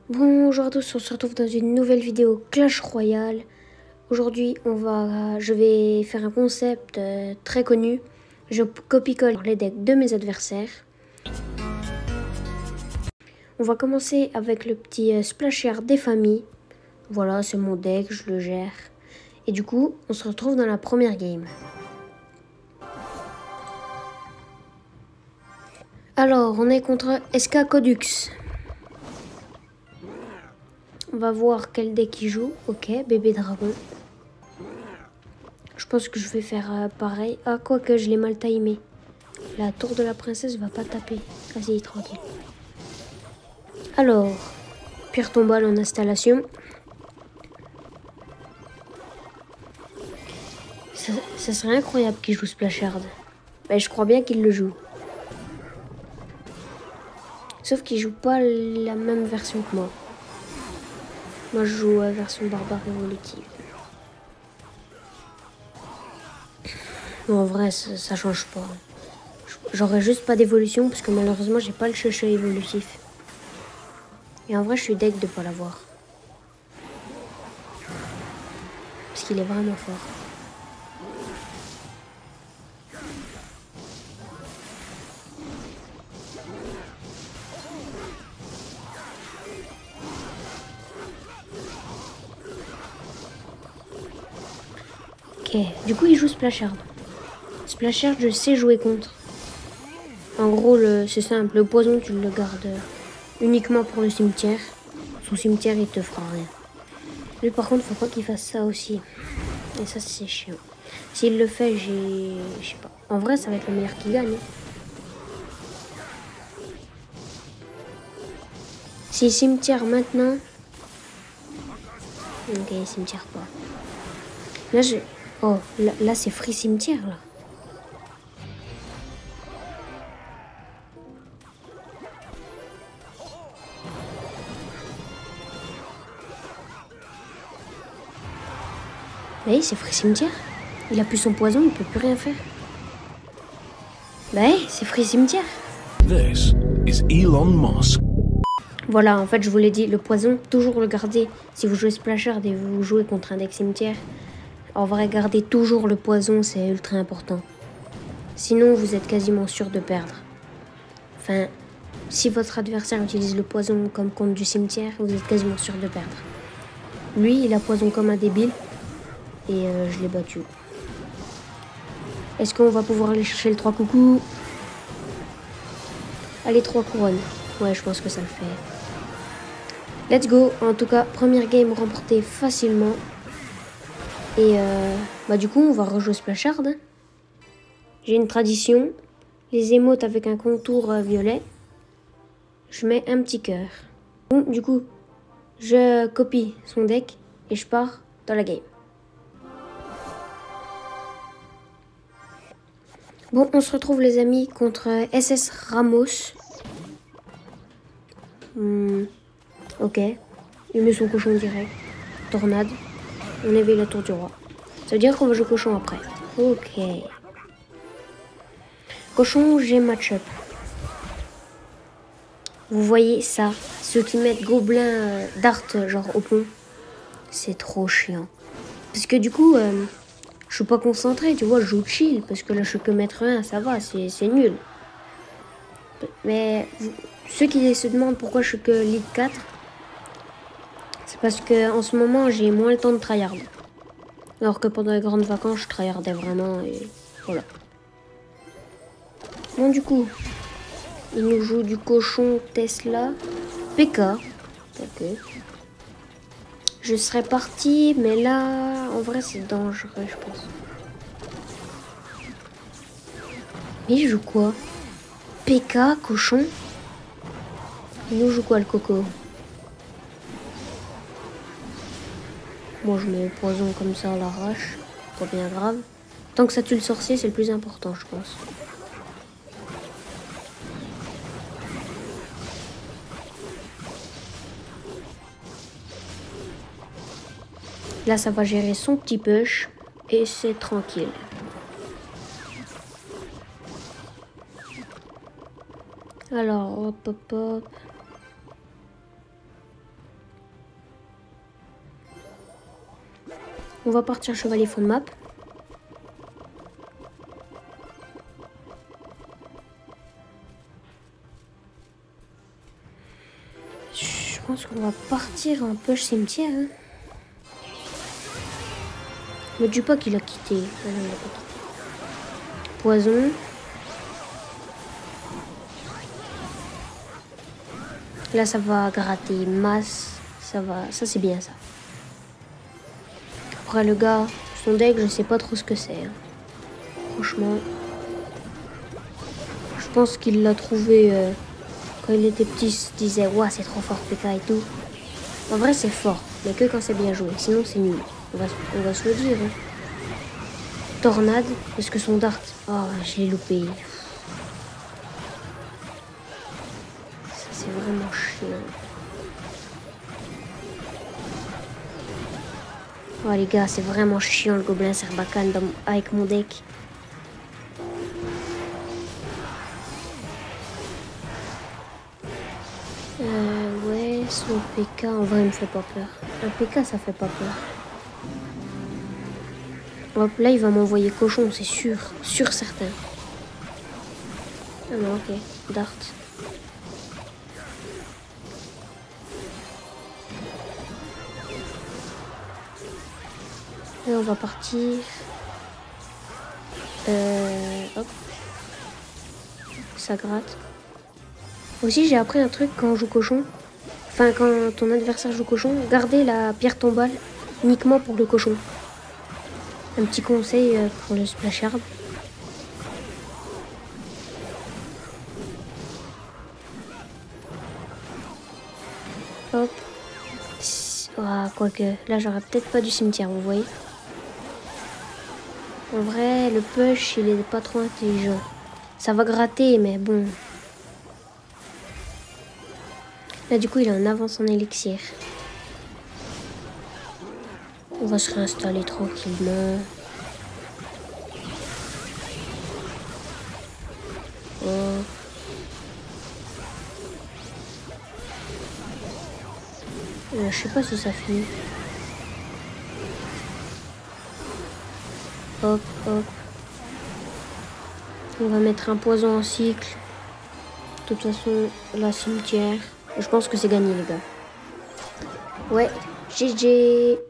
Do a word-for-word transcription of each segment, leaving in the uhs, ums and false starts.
Bonjour à tous, on se retrouve dans une nouvelle vidéo Clash Royale. Aujourd'hui, on va, je vais faire un concept euh, très connu. Je copie-colle les decks de mes adversaires. On va commencer avec le petit euh, Splasher des familles. Voilà, c'est mon deck, je le gère. Et du coup, on se retrouve dans la première game. Alors, on est contre S K Codux. On va voir quel deck il joue. Ok, bébé dragon. Je pense que je vais faire euh, pareil. Ah, quoi que je l'ai mal timé. La tour de la princesse va pas taper. Vas-y, tranquille. Alors, pierre tombale en installation. Ça, ça serait incroyable qu'il joue Splashard. Ben, je crois bien qu'il le joue. Sauf qu'il joue pas la même version que moi. Moi, je joue la version barbare évolutive. Non, en vrai, ça, ça change pas. J'aurais juste pas d'évolution parce que malheureusement, j'ai pas le cheveu évolutif. Et en vrai, je suis deg de pas l'avoir. Parce qu'il est vraiment fort. Ok, du coup il joue Splashard. Splashard, je sais jouer contre. En gros, c'est simple, le poison tu le gardes uniquement pour le cimetière. Son cimetière il te fera rien. Lui par contre, faut pas qu'il fasse ça aussi. Et ça c'est chiant. S'il le fait, j'ai... je sais pas. En vrai, ça va être le meilleur qui gagne. Si cimetière maintenant... Ok, cimetière pas. Là, je... Oh, là, là c'est free cimetière, là. Bah c'est free cimetière. Il a plus son poison, il peut plus rien faire. Bah c'est free cimetière. This is Elon Musk. Voilà, en fait, je vous l'ai dit, le poison, toujours le garder. Si vous jouez Splashard et vous jouez contre un deck cimetière, en vrai, gardez toujours le poison, c'est ultra important. Sinon, vous êtes quasiment sûr de perdre. Enfin, si votre adversaire utilise le poison comme contre du cimetière, vous êtes quasiment sûr de perdre. Lui, il a poison comme un débile, et euh, je l'ai battu. Est-ce qu'on va pouvoir aller chercher le trois coucous? Allez, trois couronnes. Ouais, je pense que ça le fait. Let's go. En tout cas, première game remportée facilement. Et euh, bah du coup, on va rejouer Splashard. Hein. J'ai une tradition. Les émotes avec un contour euh, violet. Je mets un petit cœur. Bon, du coup, je copie son deck et je pars dans la game. Bon, on se retrouve les amis contre S S Ramos. Hmm, ok. Il met son cochon direct. Tornade. On éveille la tour du roi. Ça veut dire qu'on va jouer cochon après. Ok. Cochon, j'ai match-up. Vous voyez ça? Ceux qui mettent gobelin euh, d'art genre au pont. C'est trop chiant. Parce que du coup, euh, je suis pas concentré, tu vois, je joue chill. Parce que là, je suis que maître un, ça va, c'est nul. Mais vous, ceux qui se demandent pourquoi je suis que league quatre, c'est parce que en ce moment, j'ai moins le temps de tryhard. Alors que pendant les grandes vacances, je tryhardais vraiment et voilà. Bon, du coup, il nous joue du cochon Tesla. P K. Ok. Je serais parti, mais là, en vrai, c'est dangereux, je pense. Mais il joue quoi? P K, cochon? Il nous joue quoi, le coco? Moi, je mets le poison comme ça à l'arrache. Pas bien grave. Tant que ça tue le sorcier, c'est le plus important, je pense. Là, ça va gérer son petit push. Et c'est tranquille. Alors, hop, hop, hop. On va partir chevalier fond de map. Je pense qu'on va partir en push cimetière. Hein. Me dis pas qu'il a quitté. Ah non, il a pas quitté. Poison. Là, ça va gratter masse. Ça va, ça c'est bien ça. Après le gars, son deck, je sais pas trop ce que c'est. Hein. Franchement, je pense qu'il l'a trouvé euh, quand il était petit. Il se disait, ouais, c'est trop fort P K et tout. En vrai, c'est fort, mais que quand c'est bien joué. Sinon, c'est nul. On va, on va se le dire. Hein. Tornade, parce que son dart, oh, je l'ai loupé. Ça, c'est vraiment chiant. Oh les gars, c'est vraiment chiant le gobelin Sarbacane dans, avec mon deck. Euh, ouais, son P K en vrai il me fait pas peur. Un P K ça fait pas peur. Hop, là il va m'envoyer cochon, c'est sûr. Sûr certain. Ah non, ok. Dart. Et on va partir. Euh, hop. Ça gratte. Aussi, j'ai appris un truc quand on joue cochon. Enfin, quand ton adversaire joue cochon, gardez la pierre tombale uniquement pour le cochon. Un petit conseil pour le splashard. Hop. Ah, quoique, là j'aurais peut-être pas du cimetière, vous voyez. En vrai, le push, il est pas trop intelligent. Ça va gratter, mais bon. Là, du coup, il est en avance en élixir. On va se réinstaller tranquillement. Oh. Euh, je sais pas si ça finit. Hop, hop. On va mettre un poison en cycle. De toute façon, la cimetière. Je pense que c'est gagné, les gars. Ouais, G G.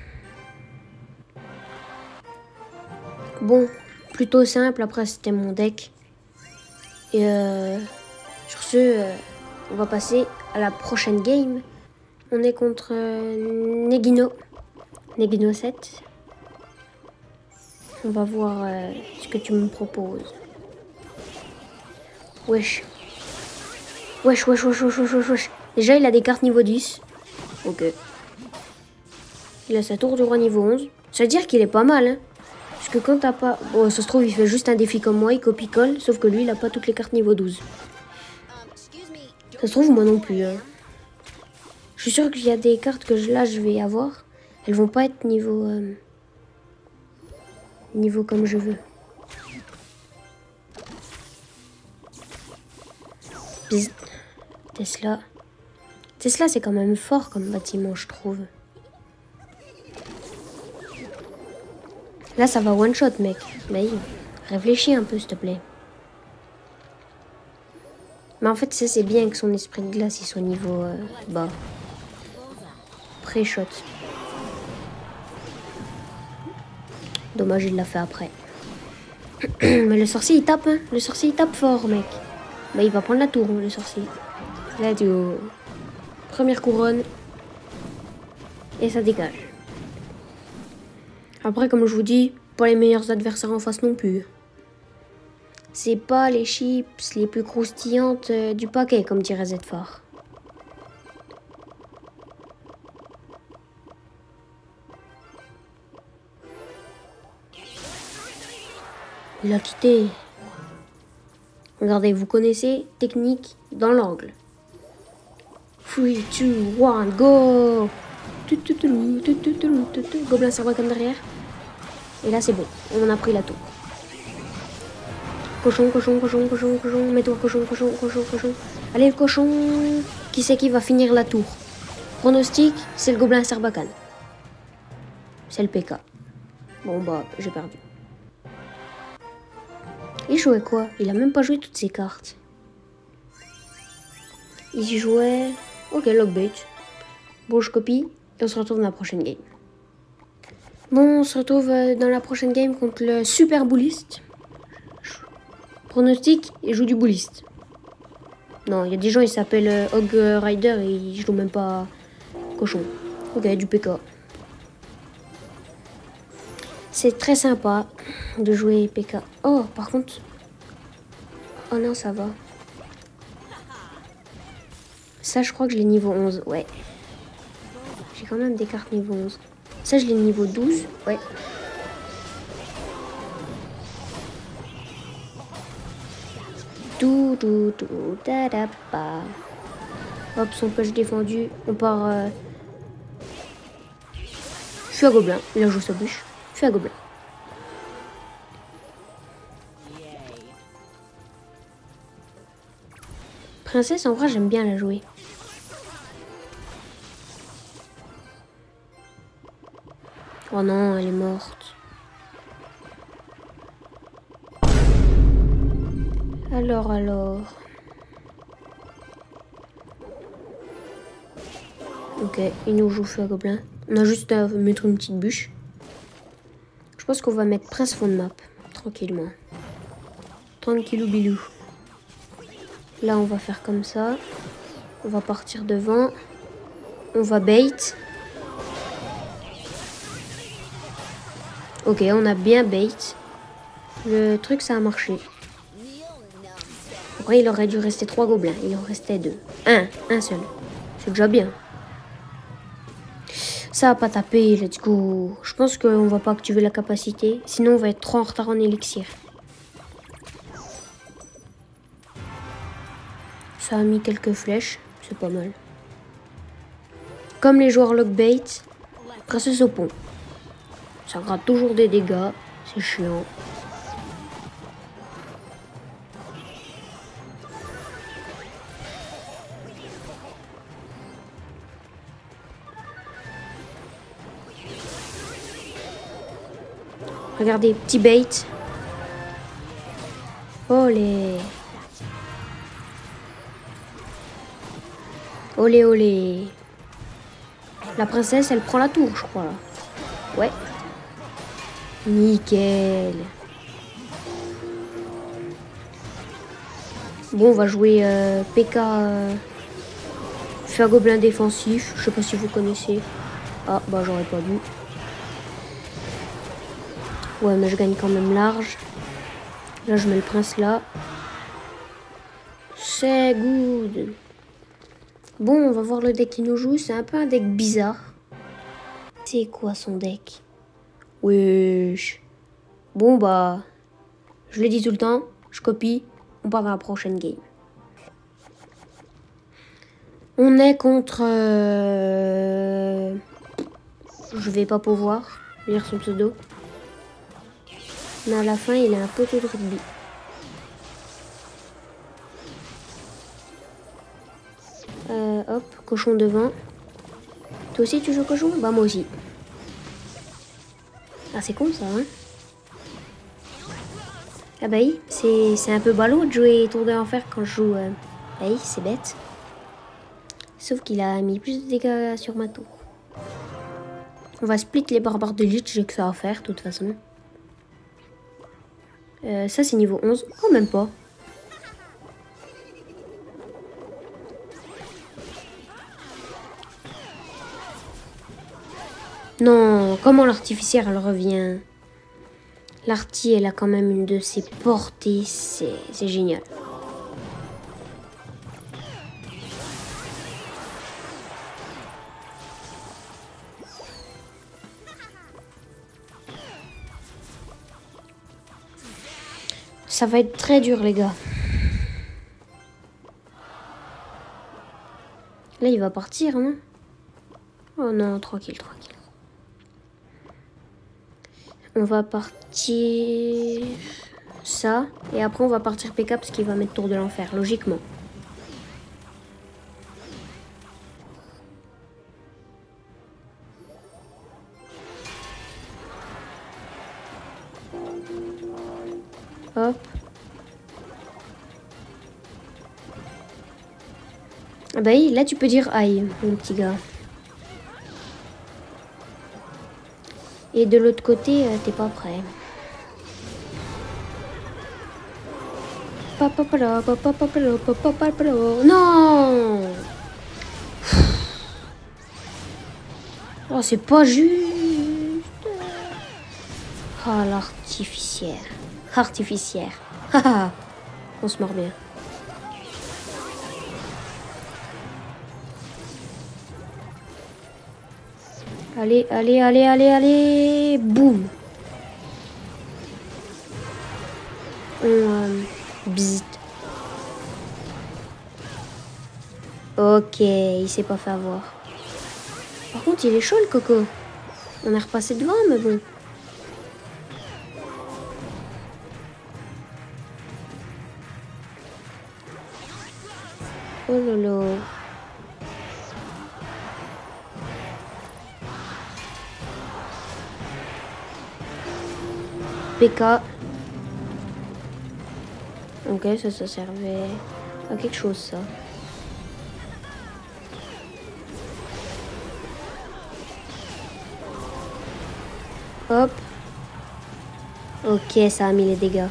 Bon, plutôt simple. Après, c'était mon deck. Et euh, sur ce, euh, on va passer à la prochaine game. On est contre euh, Negino. Negino sept. On va voir euh, ce que tu me proposes. Wesh. Wesh, wesh, wesh, wesh, wesh, wesh. Déjà, il a des cartes niveau dix. Ok. Il a sa tour du roi niveau onze. Ça veut dire qu'il est pas mal, hein. Parce que quand t'as pas... Bon, ça se trouve, il fait juste un défi comme moi, il copie-colle. Sauf que lui, il a pas toutes les cartes niveau douze. Ça se trouve, moi non plus, hein. Je suis sûr qu'il y a des cartes que je, là, je vais avoir. Elles vont pas être niveau... Euh, niveau comme je veux. Bzz. Tesla. Tesla, c'est quand même fort comme bâtiment, je trouve. Là, ça va one-shot, mec. Mais réfléchis un peu, s'il te plaît. Mais en fait, ça, c'est bien que son esprit de glace, il soit niveau euh, bas. Pré-shot. Dommage, il l'a fait après. Mais le sorcier, il tape, hein. Le sorcier, il tape fort, mec. Bah, il va prendre la tour, le sorcier. Là, du haut. Première couronne. Et ça dégage. Après, comme je vous dis, pas les meilleurs adversaires en face non plus. C'est pas les chips les plus croustillantes euh, du paquet, comme dirait Zfar. Il a quitté. Regardez, vous connaissez technique dans l'angle. trois, deux, un, go! Gobelin Sarbacane derrière. Et là, c'est bon. On a pris la tour. Cochon, cochon, cochon, cochon, cochon. Mets-toi, cochon, cochon, cochon, cochon. Allez, le cochon. Qui c'est qui va finir la tour? Pronostic, c'est le Gobelin Sarbacane. C'est le P K. Bon bah, j'ai perdu. Il jouait quoi? Il a même pas joué toutes ses cartes. Il jouait... Ok, lockbait. Bon, je copie et on se retrouve dans la prochaine game. Bon, on se retrouve dans la prochaine game contre le super bouliste. Pronostic, il joue du bouliste. Non, il y a des gens, ils s'appellent euh, Hog Rider et ils jouent même pas cochon. Ok, du P K. C'est très sympa de jouer P K. Oh, par contre... Oh non, ça va. Ça, je crois que je l'ai niveau onze. Ouais. J'ai quand même des cartes niveau onze. Ça, je l'ai niveau douze. Ouais. Tout, tout, tout, ta, ta, pa. Hop, son push défendu. On part... Euh... Je suis à gobelin. Il a joué sa bûche. Je suis à gobelin. Princesse, en vrai, j'aime bien la jouer. Oh non, elle est morte. Alors, alors... Ok, il nous joue feu à gobelin. On a juste à mettre une petite bûche. Je pense qu'on va mettre prince fond de map. Tranquillement. Tranquillou bilou. Là, on va faire comme ça. On va partir devant. On va bait. Ok, on a bien bait. Le truc, ça a marché. Après, il aurait dû rester trois gobelins. Il en restait deux. Un, un seul. C'est déjà bien. Ça a pas tapé, let's go. Je pense qu'on va pas activer la capacité. Sinon, on va être trop en retard en élixir. Ça a mis quelques flèches. C'est pas mal. Comme les joueurs lockbait, princesse au pont. Ça gratte toujours des dégâts. C'est chiant. Regardez, petit bait. Olé. Olé, olé. La princesse, elle prend la tour, je crois. Là. Ouais. Nickel. Bon, on va jouer euh, P K. Euh, Feu à gobelin défensif. Je sais pas si vous connaissez. Ah, bah j'aurais pas dû. Ouais, mais je gagne quand même large. Là, je mets le prince là. C'est good. Bon, on va voir le deck qui nous joue. C'est un peu un deck bizarre. C'est quoi son deck? Wesh. Bon, bah... Je le dis tout le temps. Je copie. On part dans la prochaine game. On est contre... Euh... Je vais pas pouvoir lire son pseudo. Mais à la fin, il a un poteau de rugby. Euh, hop, cochon devant. Toi aussi, tu joues cochon? Bah, moi aussi. Ah, c'est con, ça, hein? Ah bah oui, c'est un peu ballot de jouer tour de l'enfer quand je joue... Euh... Bah oui, c'est bête. Sauf qu'il a mis plus de dégâts sur ma tour. On va split les barbares de lich, j'ai que ça à faire, de toute façon. Euh, ça, c'est niveau onze. Oh, même pas. Non, comment l'artificière, elle revient? L'artie, elle a quand même une de ses portées. C'est génial. Ça va être très dur, les gars. Là, il va partir, non? Oh non, tranquille, tranquille. On va partir... ça. Et après, on va partir P K parce qu'il va mettre tour de l'enfer, logiquement. Hop. Ah bah oui, là tu peux dire aïe, mon petit gars. Et de l'autre côté, euh, t'es pas prêt. Non. Oh, c'est pas juste. Oh, l'artificière. Artificière. On se mord bien. Allez, allez, allez, allez, allez. Boum. On... Euh, bzzt. Ok, il s'est pas fait avoir. Par contre, il est chaud le coco. On est repassé devant, mais bon. Oh lolo. P K. Ok, ça, ça servait à quelque chose, ça. Hop. Ok, ça a mis les dégâts.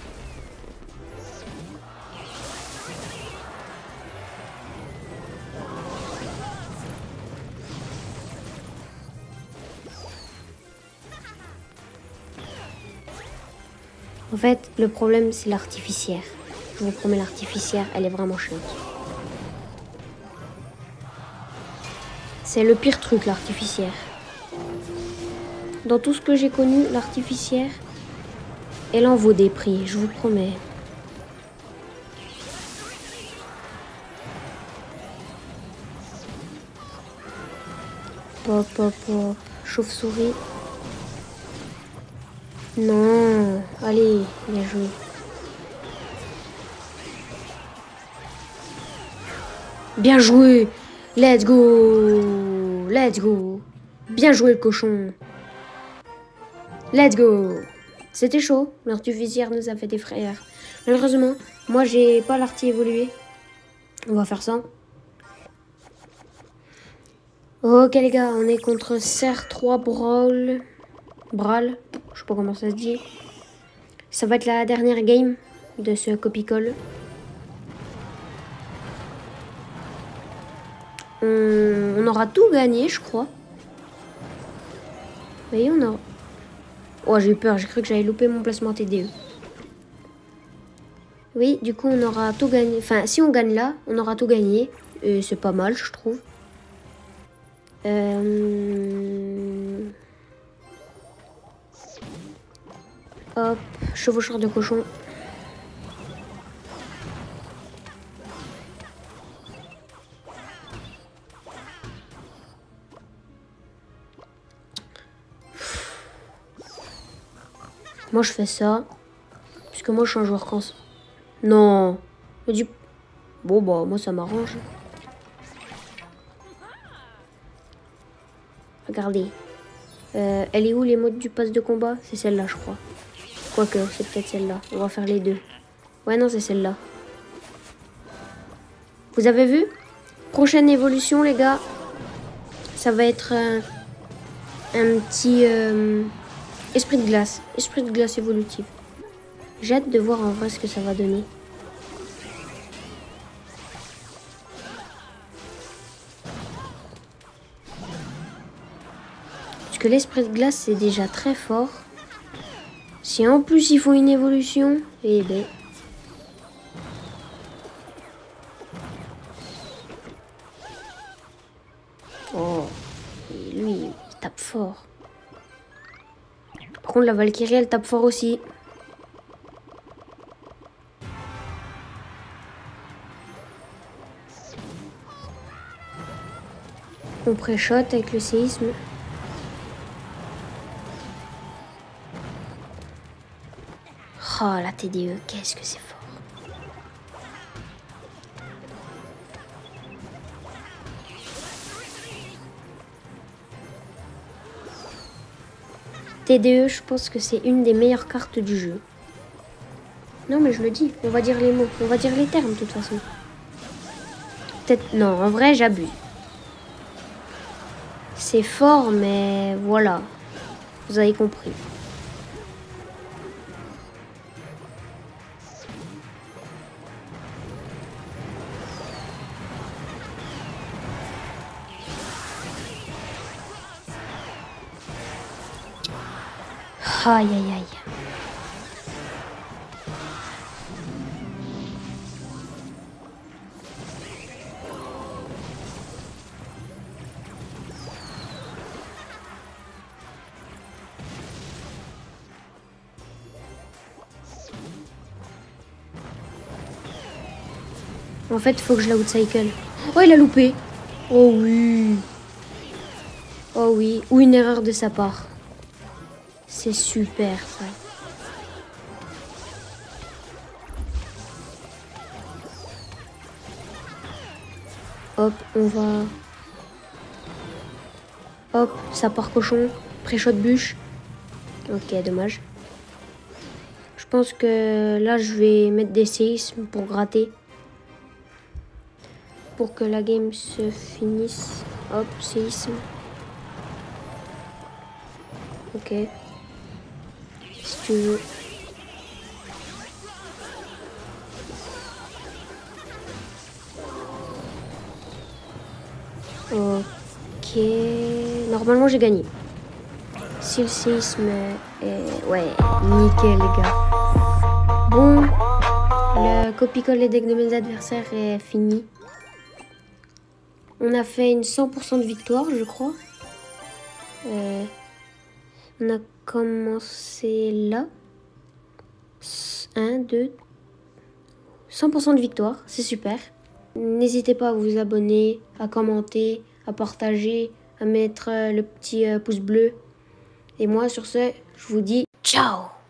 En fait, le problème, c'est l'artificière. Je vous promets, l'artificière, elle est vraiment chiante. C'est le pire truc, l'artificière. Dans tout ce que j'ai connu, l'artificière, elle en vaut des prix, je vous promets. Pop, pop, pop. Chauve-souris. Non. Allez, bien joué. Bien joué. Let's go. Let's go. Bien joué le cochon. Let's go. C'était chaud. L'artificière nous a fait des frayeurs. Malheureusement, moi j'ai pas l'arti évolué. On va faire ça. Ok les gars, on est contre C R trois Brawl. Brawl. Je sais pas comment ça se dit. Ça va être la dernière game de ce copie-colle. On, on aura tout gagné, je crois. Vous voyez, on a... Oh, j'ai eu peur, j'ai cru que j'allais louper mon placement T D E. Oui, du coup, on aura tout gagné. Enfin, si on gagne là, on aura tout gagné. Et c'est pas mal, je trouve. Euh... Hop, chevaucheur de cochon. Moi, je fais ça. Puisque moi, je suis un joueur quand... Non. Mais du... Bon, bah, moi, ça m'arrange. Regardez. Euh, elle est où les modes du pass de combat? C'est celle-là, je crois. Quoique, c'est peut-être celle-là. On va faire les deux. Ouais, non, c'est celle-là. Vous avez vu? Prochaine évolution, les gars. Ça va être euh, un petit euh, esprit de glace. Esprit de glace évolutif. J'ai hâte de voir en vrai ce que ça va donner. Parce que l'esprit de glace, c'est déjà très fort. Si en plus ils font une évolution, eh ben... Oh, et lui, il tape fort. Par contre, la Valkyrie, elle tape fort aussi. On pré-shot avec le séisme. Oh, la T D E, qu'est-ce que c'est fort. T D E, je pense que c'est une des meilleures cartes du jeu. Non, mais je le dis. On va dire les mots. On va dire les termes, de toute façon. Peut-être... Non, en vrai, j'abuse. C'est fort, mais voilà. Vous avez compris. Aïe, aïe, aïe. En fait, il faut que je la outcycle. Oh, il a loupé. Oh oui. Oh oui. Ou une erreur de sa part. C'est super, ça. Hop, on va... Hop, ça part cochon. Pré-shot bûche. Ok, dommage. Je pense que là, je vais mettre des séismes pour gratter. Pour que la game se finisse. Hop, séisme. Ok. Si tu veux. Ok. Normalement, j'ai gagné. Si le séisme est... Ouais, nickel, les gars. Bon. Le copie-colle des decks de mes adversaires est fini. On a fait une cent pour cent de victoire, je crois. Euh, on a commencé là. un, deux... cent pour cent de victoire, c'est super. N'hésitez pas à vous abonner, à commenter, à partager, à mettre le petit pouce bleu. Et moi, sur ce, je vous dis ciao!